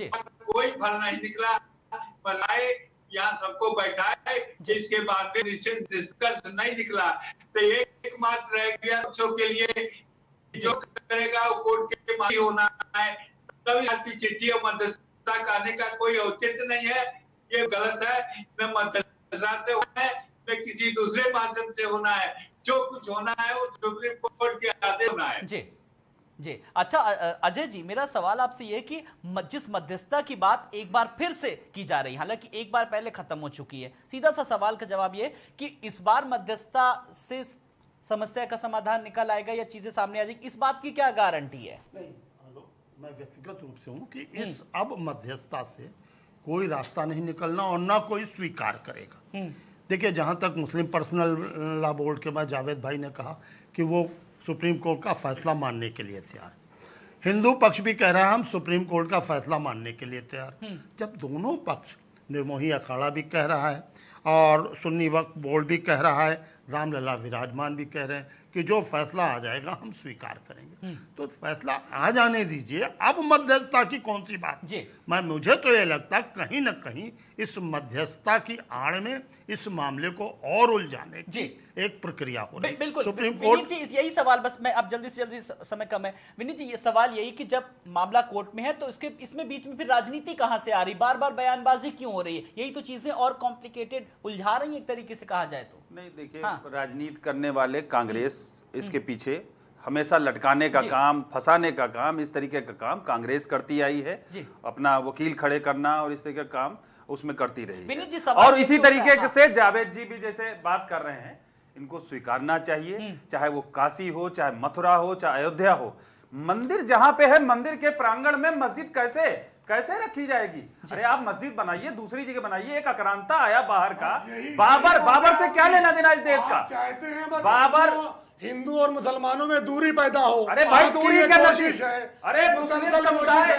कोई फल नहीं निकला, बनाए यहाँ सबको बैठाए, जिसके बाद में निष्कर्ष नहीं निकला, तो एकमात्र रह गया बच्चों के लिए जो करेगा वो कोर्ट के माध्यम से होना है। तभी आपकी चिट्ठी और मध्यस्थता करने का कोई औचित्य नहीं है। ये गलत है। न मध्यस्थता से होना है, न किसी दूसरे माध्यम से होना है। जो कुछ होना है वो सुप्रीम कोर्ट के आदेश होना है। जी, अच्छा अजय जी, मेरा सवाल आपसे यह है कि जिस मध्यस्थता की बात एक बार फिर से की जा रही है, हालांकि एक बार पहले खत्म हो चुकी है, सीधा सा सवाल का जवाब ये कि इस बार मध्यस्थता से समस्या का समाधान निकल आएगा या चीजें सामने आ जाएगी, इस बात की क्या गारंटी है? नहीं, मैं व्यक्तिगत रूप से हूं कि इस अब मध्यस्थता से कोई रास्ता नहीं निकलना और ना कोई स्वीकार करेगा। देखिए, जहां तक मुस्लिम पर्सनल लॉ बोर्ड के बाद जावेद भाई ने कहा कि वो सुप्रीम कोर्ट का फैसला मानने के लिए तैयार, हिंदू पक्ष भी कह रहा है हम सुप्रीम कोर्ट का फैसला मानने के लिए तैयार। जब दोनों पक्ष, निर्मोही अखाड़ा भी कह रहा है और सुन्नी वक्फ बोर्ड भी कह रहा है, रामलला विराजमान भी कह रहे हैं कि जो फैसला आ जाएगा हम स्वीकार करेंगे, तो फैसला आ जाने दीजिए। अब मध्यस्थता की कौन सी बात? मुझे तो ये लगता कहीं ना कहीं इस मध्यस्थता की आड़ में इस मामले को और उलझाने की एक प्रक्रिया हो रही है। बिल्कुल सुप्रीम कोर्ट जी, यही सवाल, बस मैं अब जल्दी से जल्दी, समय कम है विनीत जी, ये सवाल यही कि जब मामला कोर्ट में है तो इसमें बीच में फिर राजनीति कहां से आ रही, बार बार बयानबाजी क्यों हो रही है? यही तो चीजें और कॉम्प्लिकेटेड उलझा रही है एक तरीके से कहा जाए तो। नहीं, देखिए, राजनीति करने वाले कांग्रेस इसके पीछे हमेशा लटकाने का काम, फंसाने का काम, इस तरीके का काम कांग्रेस करती आई है। अपना वकील खड़े करना और इस तरीके का काम उसमें करती रही है। और इसी तरीके से जावेद जी भी जैसे बात कर रहे हैं, इनको स्वीकारना चाहिए, चाहे वो काशी हो, चाहे मथुरा हो, चाहे अयोध्या हो। मंदिर जहां पे है, मंदिर के प्रांगण में मस्जिद कैसे कैसे रखी जाएगी? अरे आप मस्जिद बनाइए, दूसरी जगह बनाइए। एक आक्रांता आया बाहर का, बाबर से क्या लेना देना इस देश का? चाहते हैं बाबर हिंदू और मुसलमानों में दूरी पैदा हो। अरे भाई दूरी क्या कोशिश है? अरे मुस्लिम समुदाय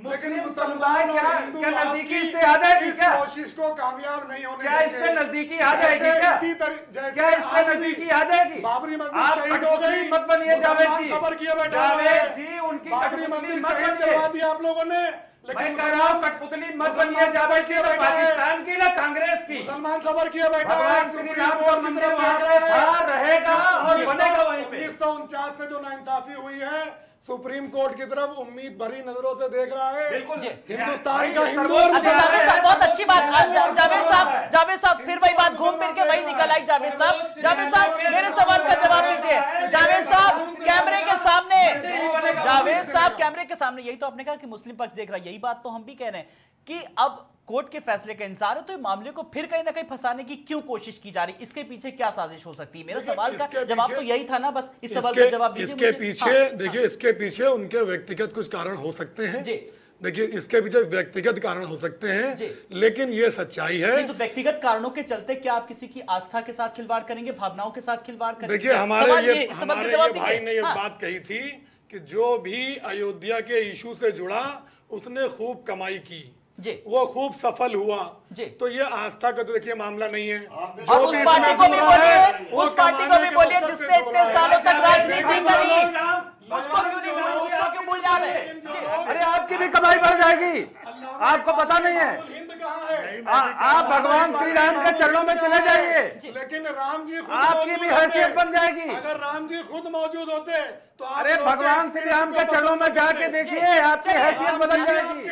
क्या नजदीकी इससे आ जाएगी क्या? कोशिश को कामयाब नहीं होने क्या इससे नजदीकी आ जाएगी क्या? क्या इससे नजदीकी आ जाएगी? बाबरी मस्जिद आप शहीद हो गई, मत बनिए जावेद जी। खबर किए बैठे जावेद जी उनकी बाबरी मस्जिद शहीद करवा दी आप लोगों ने, मैं कह रहा हूँ कठपुतली मत बनिए जावेद जी। पाकिस्तान की ना कांग्रेस की मुसलमान खबर किए बैठा भगवान श्री राम का मंदिर वहां रहेगा और बनेगा वहीं पे। 1949 से जो नाइंसाफी हुई है, सुप्रीम कोर्ट की तरफ उम्मीद भरी नजरों से देख रहा है। बिल्कुल हिंदुस्तान का हिंदू। अच्छा जावेद साहब, बहुत अच्छी बात। जावेद साहब फिर वही बात घूम फिर के वही निकल आई। जावेद साहब मेरे सवाल का जवाब दीजिए। जावेद साहब कैमरे के सामने, जावेद साहब कैमरे के सामने, यही तो आपने कहा कि मुस्लिम पक्ष देख रहा है, यही बात तो हम भी कह रहे हैं कि अब कोर्ट के फैसले का इंतजार है, तो मामले को फिर कहीं ना कहीं फंसाने की क्यों कोशिश की जा रही है? इसके पीछे क्या साजिश हो सकती है? मेरा सवाल का जवाब तो यही था ना, बस इस सवाल का जवाब दीजिए। इसके पीछे देखिए, इसके पीछे उनके व्यक्तिगत कुछ कारण हो सकते हैं जी। देखिए इसके पीछे व्यक्तिगत कारण हो सकते हैं, लेकिन ये सच्चाई है। तो व्यक्तिगत कारणों के चलते क्या आप किसी की आस्था के साथ खिलवाड़ करेंगे, भावनाओं के साथ खिलवाड़ करेंगे? देखिए हमारे भाई ने ये बात कही थी कि जो भी अयोध्या के इशू से जुड़ा उसने खूब कमाई की जी, वो खूब सफल हुआ जी। तो ये आस्था का तो देखिए मामला नहीं है। और उस पार्टी को भी बोलिए, उस पार्टी को भी बोलिए जिसने इतने सालों तक राजनीति करी, उसको क्यों नहीं बोल, उसको क्यों भूल जा रहे? अरे आपकी भी कमाई बढ़ जाएगी, आपको पता नहीं है। आप भगवान श्री राम के चरणों में चले जाइए, लेकिन राम जी आपकी भी हैसियत बन जाएगी। अगर राम जी खुद मौजूद होते तो अरे भगवान श्री राम के चरणों में जाके देखिए, आपकी हैसियत बदल जाएगी।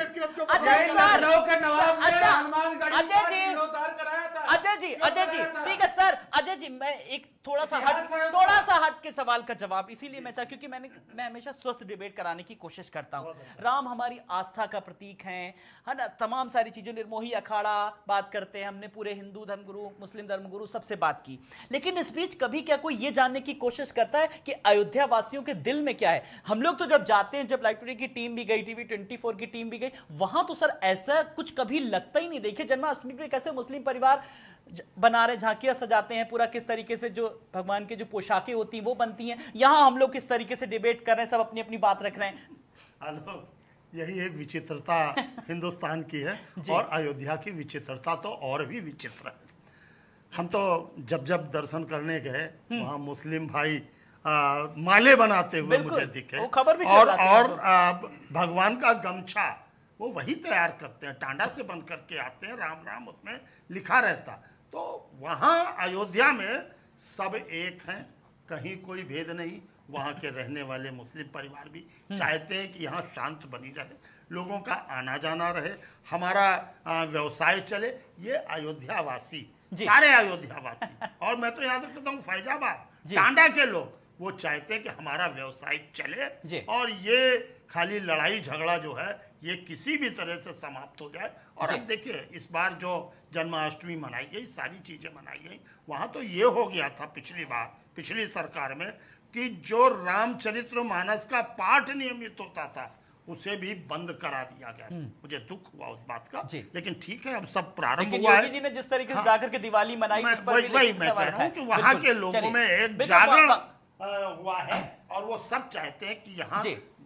अजय जी ठीक है सर। अजय जी मैं एक थोड़ा सा हट के सवाल का जवाब इसीलिए मैं चाह, क्योंकि मैं हमेशा स्वस्थ डिबेट कराने की कोशिश करता हूं। राम हमारी आस्था का प्रतीक है ना, तमाम सारी चीजों, निर्मोही अखाड़ा बात करते हैं, हमने पूरे हिंदू धर्मगुरु, मुस्लिम धर्मगुरु सबसे बात की, लेकिन इस बीच कभी क्या कोई ये जानने की कोशिश करता है कि अयोध्या वासियों के दिल में क्या है? हम लोग तो जब जाते हैं, जब लाइव टुडे की टीम भी गई, टीवी 24 की टीम भी गई, वहां तो सर ऐसा कुछ कभी लगता ही नहीं। देखिए जन्माष्टमी पे कैसे मुस्लिम परिवार बना रहे, झांकियां सजाते हैं, पूरा किस तरीके से जो भगवान की जो पोशाकें होती हैं वो बनती हैं, यहां हम लोग किस तरीके से डिबेट कर रहे हैं, सब अपनी अपनी बात रख रहे हैं। यही एक विचित्रता हिंदुस्तान की है, और अयोध्या की विचित्रता तो और भी विचित्र है। हम तो जब जब दर्शन करने गए वहां मुस्लिम भाई माले बनाते हुए मुझे दिखे, वो खबर भी और भगवान का गमछा वो वही तैयार करते हैं, टांडा से बन करके आते हैं, राम राम उसमें लिखा रहता। तो वहाँ अयोध्या में सब एक हैं, कहीं कोई भेद नहीं। वहाँ के रहने वाले मुस्लिम परिवार भी चाहते हैं कि यहाँ शांत बनी रहे, लोगों का आना जाना रहे, हमारा व्यवसाय चले। ये अयोध्यावासी, सारे अयोध्यावासी, और मैं तो याद रखता हूँ फैजाबाद, टांडा के लोग, वो चाहते हैं कि हमारा व्यवसाय चले और ये खाली लड़ाई झगड़ा जो है ये किसी भी तरह से समाप्त हो जाए। और अब देखिए इस बार जो जन्माष्टमी मनाई गई, सारी चीजें मनाई गई, वहां तो ये हो गया था पिछली बार, पिछली सरकार में, कि जो रामचरितमानस का पाठ नियमित होता था उसे भी बंद करा दिया गया। मुझे दुख हुआ उस बात का, लेकिन ठीक है अब सब प्रारंभ हुआ है। योगी जी ने जिस तरीके से जाकर के दिवाली मनाई, वही मैं कह रहा हूँ कि वहाँ के लोगों में एक जागरण हुआ है, और वो सब चाहते हैं कि यहाँ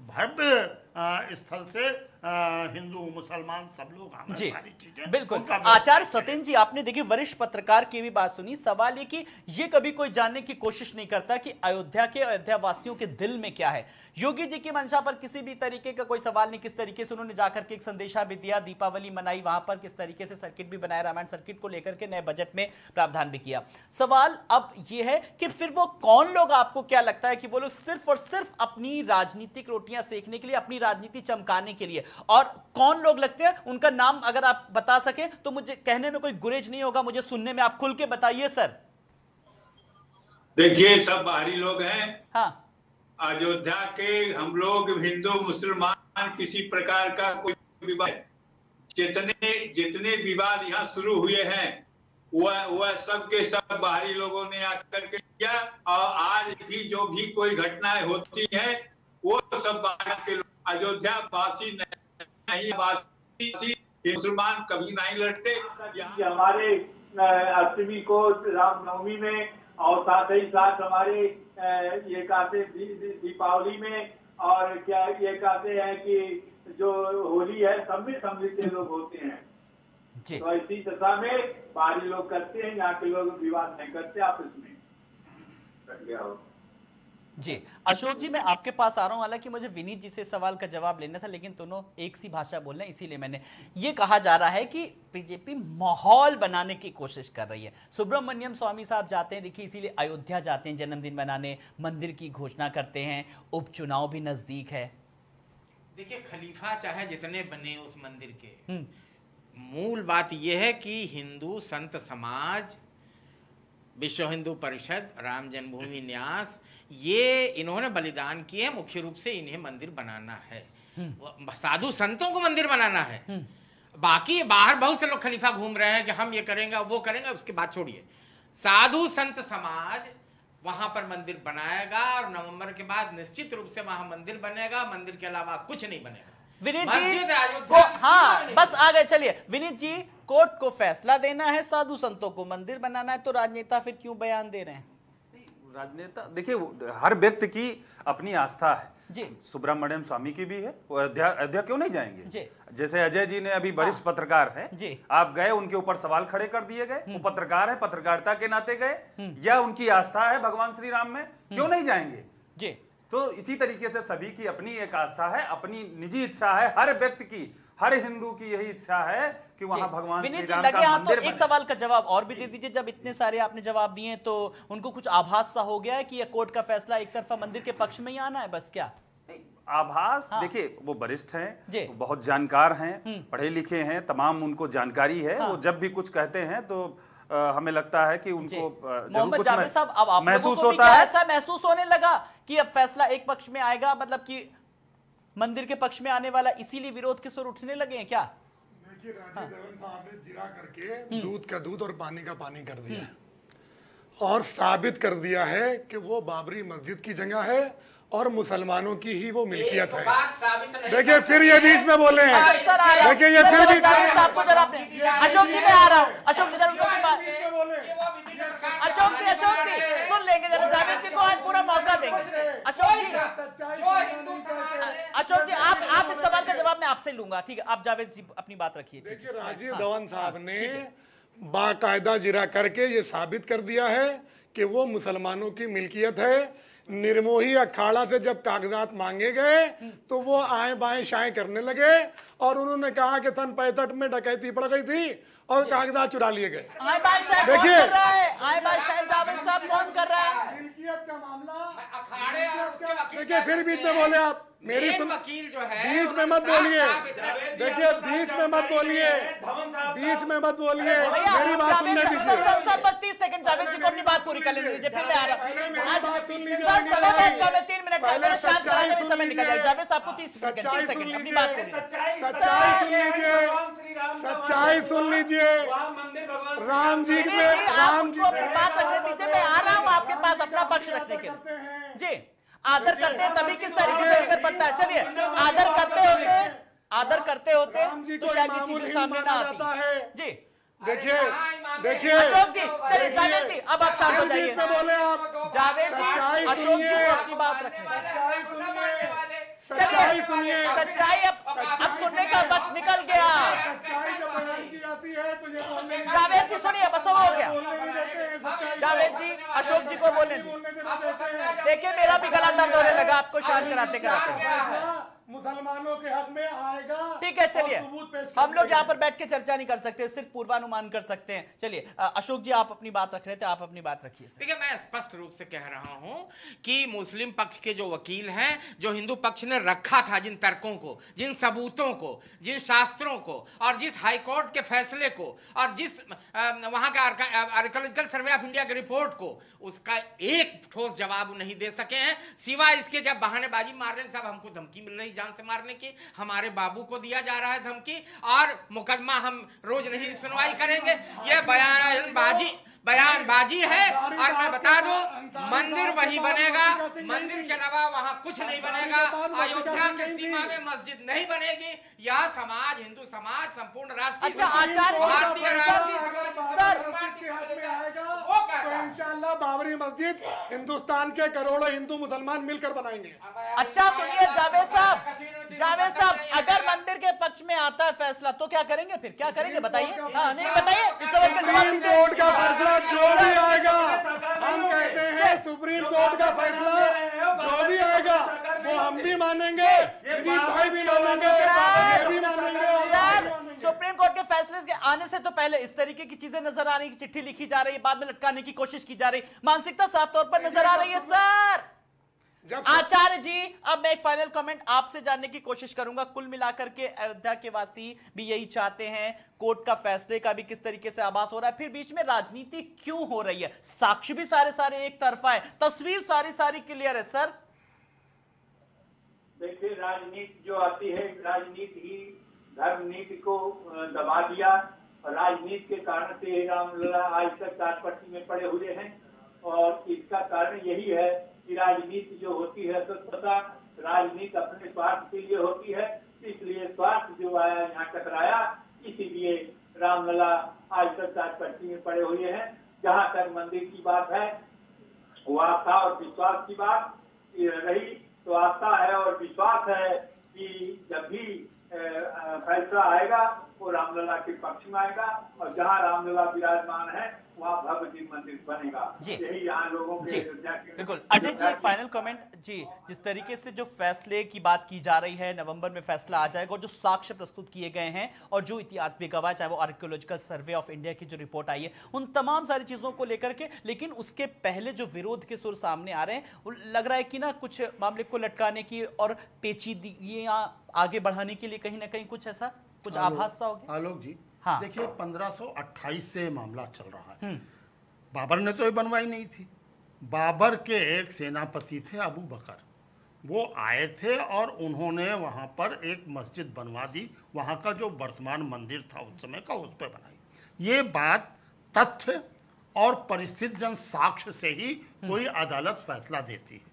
भव्य स्थल से हिंदू मुसलमान सब लोग हमें सारी चीजें। बिल्कुल आचार्य सत्येंद्र जी, आपने देखिए वरिष्ठ पत्रकार की भी बात सुनी। सवाल ये कि ये कभी कोई जानने की कोशिश नहीं करता कि अयोध्या के, अयोध्या वासियों के दिल में क्या है। योगी जी की मंशा पर किसी भी तरीके का कोई सवाल नहीं, किस तरीके से उन्होंने जाकर के एक संदेशा भी दिया, दीपावली मनाई, वहां पर किस तरीके से सर्किट भी बनाया, रामायण सर्किट को लेकर के नए बजट में प्रावधान भी किया। सवाल अब यह है कि फिर वो कौन लोग, आपको क्या लगता है कि वो लोग सिर्फ और सिर्फ अपनी राजनीतिक रोटियां सेकने के लिए, अपनी राजनीति चमकाने के लिए, और कौन लोग लगते हैं उनका नाम अगर आप बता सके तो मुझे कहने में कोई गुरेज नहीं होगा, मुझे सुनने में आप खुल के बताइए सर। देखिए सब बाहरी लोग हैं। हाँ, अयोध्या के हम लोग हिंदू मुसलमान किसी प्रकार का कोई विवाद, जितने विवाद यहाँ शुरू हुए हैं वह सब के सब बाहरी लोगों ने आकर के किया, और आज भी जो भी कोई घटनाएं होती है वो सब बाहर के लोग, अयोध्या वासी नहीं, मुसलमान कभी नहीं लड़ते। हमारे अष्टमी को रामनवमी में और साथ ही साथ हमारे ये कहते दीपावली में, और क्या ये कहते हैं कि जो होली है सब में सम्मिलित लोग होते हैं। तो इसी दशा में बाहरी लोग करते हैं, यहाँ के लोग विवाद नहीं करते आपस में। जी अशोक जी, मैं आपके पास आ रहा हूं। हालांकि मुझे विनीत जी से सवाल का जवाब लेना था, लेकिन दोनों एक सी भाषा बोल रहे हैं, इसीलिए मैंने ये कहा जा रहा है कि बीजेपी माहौल बनाने की कोशिश कर रही है। सुब्रमण्यम स्वामी साहब जाते हैं, देखिए इसीलिए अयोध्या जाते हैं जन्मदिन मनाने, मंदिर की घोषणा करते हैं, उपचुनाव भी नजदीक है। देखिए खलीफा चाहे जितने बने उस मंदिर के, मूल बात यह है कि हिंदू संत समाज, विश्व हिंदू परिषद, राम जन्मभूमि न्यास, ये इन्होंने बलिदान किए। मुख्य रूप से इन्हें मंदिर बनाना है, साधु संतों को मंदिर बनाना है। बाकी बाहर बहुत से लोग खलीफा घूम रहे हैं कि हम ये करेंगे वो करेंगे, उसके बाद छोड़िए। साधु संत समाज वहां पर मंदिर बनाएगा और नवंबर के बाद निश्चित रूप से वहां मंदिर बनेगा। मंदिर के अलावा कुछ नहीं बनेगा। विनीत जी को, हाँ बस आ गए। चलिए विनीत जी, कोर्ट को फैसला देना है, साधु संतों को मंदिर बनाना है, तो राजनेता फिर क्यों बयान दे रहे हैं? राजनेता देखिए, हर व्यक्ति की अपनी आस्था है जी। सुब्रमण्यम स्वामी की भी है, वो अयोध्या क्यों नहीं जाएंगे जी। जैसे अजय जी ने अभी वरिष्ठ पत्रकार हैं जी, आप गए, उनके ऊपर सवाल खड़े कर दिए गए, वो पत्रकार है, पत्रकारिता के नाते गए, या उनकी आस्था है भगवान श्री राम में, क्यों नहीं जाएंगे जी। तो इसी तरीके से सभी की अपनी एक आस्था है, अपनी निजी इच्छा है, हर व्यक्ति की, हर हिंदू की यही इच्छा है कि वहां भगवान श्री राम का मंदिर बने। एक सवाल का जवाब और भी दे दीजिए। जब इतने सारे आपने जवाब दिए तो उनको कुछ आभास सा हो गया है कि यह कोर्ट का फैसला एक तरफा मंदिर के पक्ष में ही आना है, बस क्या आभास? हाँ। देखिए वो वरिष्ठ हैं, बहुत जानकार हैं, पढ़े लिखे हैं, तमाम उनको जानकारी है। वो जब भी कुछ कहते हैं तो हमें लगता है कि उनको मोहम्मद जावेद साहब, अब आप महसूस लोगों को भी ऐसा महसूस होने लगा कि अब फैसला एक पक्ष में आएगा, मतलब कि मंदिर के पक्ष में आने वाला, इसीलिए विरोध के सुर उठने लगे हैं क्या? देखिए राजीव देवन साहब ने जिरा करके दूध का दूध और पानी का पानी कर दिया है और साबित कर दिया है कि वो बाबरी मस्जिद की जगह है और मुसलमानों की ही वो मिल्कियत है। देखिए फिर ये बीच में बोले हैं, देखिए ये फिर भी अशोक जी मैं आ रहा हूँ, अशोक जी जरूर अशोक जी सुन लेंगे जरा, जावेद जी को आज पूरा मौका देंगे। अशोक जी आप इस सवाल का जवाब मैं आपसे लूंगा, ठीक है? आप जावेद जी अपनी बात रखिए। देखिए राजीव धवन साहब ने बाकायदा जिरा करके ये साबित कर दिया है कि वो मुसलमानों की मिल्कियत है। निर्मोही अखाड़ा से जब कागजात मांगे गए तो वो आए बाएं शाएं करने लगे और उन्होंने कहा कि सन 65 में डकैती पड़ गई थी और कागजात चुरा लिए गए। देखिए जावेद साहब कौन कर रहा है मिल्कियत का मामला? अखाड़े और उसके वकील देखिए फिर बीच में बोले आप, मेरी वकील जो है बीच में मत बोलिए। देखिए बीच में मत बोलिए, बीच में मत बोलिए, मेरी बात सुनने दीजिए। सर 32 सेकंड जावेद जी को अपनी बात पूरी कर लेने दीजिए, फिर मैं आ रहा हूं। सर समय बहुत कम है, 3 मिनट का, मेरा शांत कराने में समय निकल जाए। जावेद साहब को 30 सेकंड अपनी बात पूरी। सच्चाई सुन लीजिए, राम जी में राम जी अपनी बात रखने दीजिए, मैं आ रहा हूं आपके पास अपना पक्ष रखने के लिए। जी आदर करते हैं तभी किस तरीके से बिगड़ पड़ता है। चलिए आदर करते होते तो शायद ये चीजें सामने ना आती। जी देखिए अशोक जी, चलिए जावेद जी अब आप शांत हो जाइए। जावेद जी अशोक जी को अपनी बात रखें। चलिए सच्चाई अब सुनने का वक्त निकल गया। जावेद जी सुनिए, बस हो गया। जावेद जी अशोक जी को बोले, देखिए मेरा भी गला दर्द होने लगा आपको शांत कराते कराते। मुसलमानों के हक में आएगा, ठीक है? चलिए हम लोग यहाँ पर बैठ के चर्चा नहीं कर सकते, सिर्फ पूर्वानुमान कर सकते हैं। चलिए अशोक जी आप अपनी बात रख रहे थे, आप अपनी बात रखिए। देखिए मैं स्पष्ट रूप से कह रहा हूं कि मुस्लिम पक्ष के जो वकील हैं, जो हिंदू पक्ष ने रखा था, जिन तर्कों को, जिन सबूतों को, जिन शास्त्रों को और जिस हाईकोर्ट के फैसले को और जिस वहां का आर्कियोलॉजिकल सर्वे ऑफ इंडिया की रिपोर्ट को, उसका एक ठोस जवाब नहीं दे सके हैं, सिवाय इसके जब बहानेबाजी मार रहे हैं। साहब हमको धमकी मिल रही जान से मारने की, हमारे बाबू को दिया जा रहा है धमकी, और मुकदमा हम रोज नहीं सुनवाई करेंगे। ये बयानबाजी बयानबाजी है। और मैं बता दूं, मंदिर वही बनेगा, मंदिर के अलावा वहाँ कुछ नहीं बनेगा। अयोध्या की सीमा में मस्जिद नहीं बनेगी। यह समाज, हिंदू समाज, संपूर्ण राष्ट्रीय भारतीय इंशाल्लाह बाबरी मस्जिद हिंदुस्तान के करोड़ों हिंदू मुसलमान मिलकर बनाएंगे। अच्छा सुनिए जावेद साहब, अगर मंदिर के पक्ष में आता है फैसला तो क्या करेंगे? फिर क्या करेंगे बताइए? हाँ नहीं बताइए, इस सवाल का जवाब दीजिए। कोर्ट का फैसला जो भी आएगा, हम कहते हैं सुप्रीम कोर्ट का फैसला जो भी आएगा वो हम भी मानेंगे, भाई भी मानेंगे, ये भी मानेंगे। सुप्रीम कोर्ट के फैसले के आने से तो पहले इस तरीके की चीजें नजर आ रही है, चिट्ठी लिखी जा रही है, बाद में लटकाने की कोशिश की जा रही, मानसिकता साफ तौर पर नजर आ रही है। सर आचार्य जी, अब मैं एक फाइनल कमेंट आपसे जानने की कोशिश करूंगा। कुल मिलाकर के अयोध्या के वासी भी यही चाहते हैं, कोर्ट का फैसले का भी किस तरीके से आभास हो रहा है, फिर बीच में राजनीति क्यों हो रही है? साक्ष्य भी सारे एक तरफा है, तस्वीर सारी क्लियर है। सर देखिए, राजनीति जो आती है, राजनीति ही धर्म नीति को दबा दिया और राजनीति के कारण से रामलला आज तक चारपट्टी में पड़े हुए हैं। और इसका कारण यही है कि राजनीति जो होती है सत्ता, राजनीति अपने स्वार्थ के लिए होती है, इसलिए स्वार्थ जो आया यहाँ टकराया, इसीलिए रामलला आज तक चारपट्टी में पड़े हुए हैं। जहाँ तक मंदिर की बात है, वो आस्था और विश्वास की बात रही, तो आस्था है और विश्वास है कि जब भी फैसला आएगा वो रामलला के पक्ष में आएगा और जहाँ रामलला विराजमान है वहाँ भव्य मंदिर बनेगा। यही यहाँ लोगों के बिल्कुल। अजय जी एक फाइनल कमेंट जी, जिस तरीके से जो फैसले की बात की जा रही है, नवंबर में फैसला आ जाएगा और जो साक्ष्य प्रस्तुत किए गए हैं और जो इतिहास भी गवाह, चाहे वो आर्कियोलॉजिकल सर्वे ऑफ इंडिया की जो रिपोर्ट आई है, उन तमाम सारी चीजों को लेकर के, लेकिन उसके पहले जो विरोध के सुर सामने आ रहे हैं, लग रहा है कि ना कुछ मामले को लटकाने की और पेचीदगियां आगे बढ़ाने के लिए कहीं ना कहीं कुछ ऐसा कुछ आभास सा हो गया। आलोक जी, हाँ। देखिए 1528 से मामला चल रहा है। बाबर ने तो ये बनवाई नहीं थी। बाबर के एक सेनापति थे अबू बकर, वो आए थे और उन्होंने वहाँ पर एक मस्जिद बनवा दी। वहाँ का जो वर्तमान मंदिर था उस समय का, उस पर बनाई। ये बात तथ्य और परिस्थिति जन साक्ष्य से ही कोई अदालत फैसला देती है।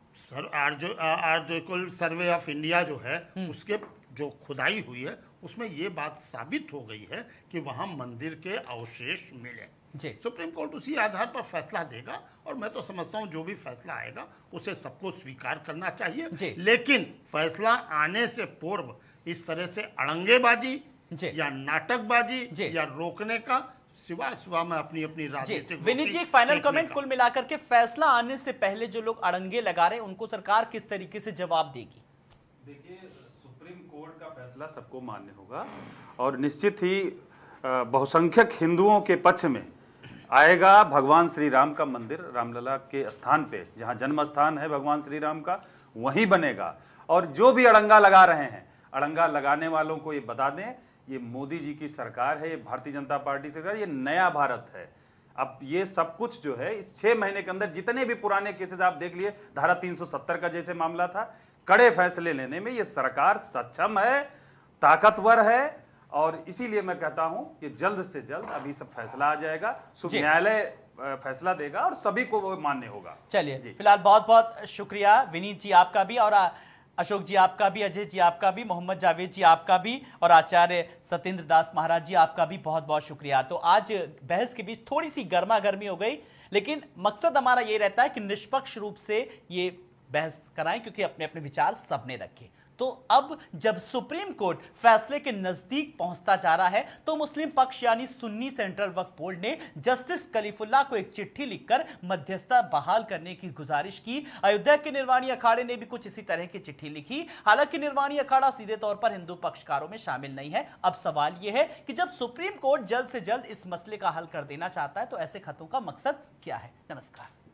Sir archaeological survey of India जो है, उसके जो खुदाई हुई है उसमें ये बात साबित हो गई है कि वहाँ मंदिर के अवशेष मिले। सुप्रीम कोर्ट उसी आधार पर फैसला देगा और मैं तो समझता हूँ जो भी फैसला आएगा उसे सबको स्वीकार करना चाहिए। लेकिन फैसला आने से पूर्व इस तरह से अड़ंगेबाजी या नाटकबाजी या रोकने का सिवा में अपनी राजनीतिक। विनीत जी एक फाइनल कमेंट, कुल मिलाकर के फैसला आने से पहले जो लोग अड़ंगे लगा रहे हैं उनको सरकार किस तरीके से जवाब देगी? देखिए, सुप्रीम कोर्ट का फैसला सबको मान्य होगा और निश्चित ही बहुसंख्यक हिंदुओं के पक्ष में आएगा। भगवान श्री राम का मंदिर रामलला के स्थान पे, जहां जन्म स्थान है भगवान श्री राम का, वहीं बनेगा। और जो भी अड़ंगा लगा रहे हैं, अड़ंगा लगाने वालों को ये बता दें, ये मोदी जी की सरकार है, ये भारतीय जनता पार्टी सरकार, ये नया भारत है। अब ये सब कुछ जो है इस 6 महीने के अंदर जितने भी पुराने केसेस आप देख लिए, धारा 370 का जैसे मामला था, कड़े फैसले लेने में ये सरकार सक्षम है, ताकतवर है। और इसीलिए मैं कहता हूं कि जल्द से जल्द अभी सब फैसला आ जाएगा, न्यायालय फैसला देगा और सभी को वो मान्य होगा। चलिए, फिलहाल बहुत बहुत शुक्रिया विनीत जी आपका भी, और अशोक जी आपका भी, अजय जी आपका भी, मोहम्मद जावेद जी आपका भी, और आचार्य सत्येंद्र दास महाराज जी आपका भी बहुत बहुत शुक्रिया। तो आज बहस के बीच थोड़ी सी गर्मा गर्मी हो गई, लेकिन मकसद हमारा ये रहता है कि निष्पक्ष रूप से ये बहस कराएं, क्योंकि अपने अपने विचार सबने रखे। तो अब जब सुप्रीम कोर्ट फैसले के नजदीक पहुंचता जा रहा है, तो मुस्लिम पक्ष यानी सुन्नी सेंट्रल वक्फ बोर्ड ने जस्टिस कलीफुल्लाह को एक चिट्ठी लिखकर मध्यस्थता बहाल करने की गुजारिश की। अयोध्या के निर्वाणी अखाड़े ने भी कुछ इसी तरह की चिट्ठी लिखी। हालांकि निर्वाणी अखाड़ा सीधे तौर पर हिंदू पक्षकारों में शामिल नहीं है। अब सवाल यह है कि जब सुप्रीम कोर्ट जल्द से जल्द इस मसले का हल कर देना चाहता है, तो ऐसे खतों का मकसद क्या है? नमस्कार।